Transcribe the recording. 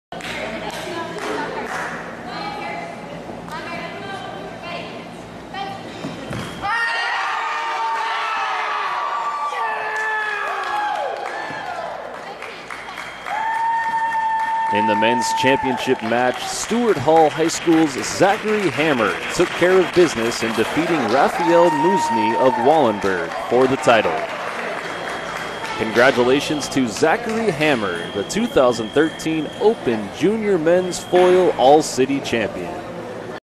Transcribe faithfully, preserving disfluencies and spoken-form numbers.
In the men's championship match, Stuart Hall High School's Zachary Hammer took care of business in defeating Rafael Musni of Wallenberg for the title. Congratulations to Zachary Hammer, the two thousand thirteen Open Junior Men's Foil All-City Champion.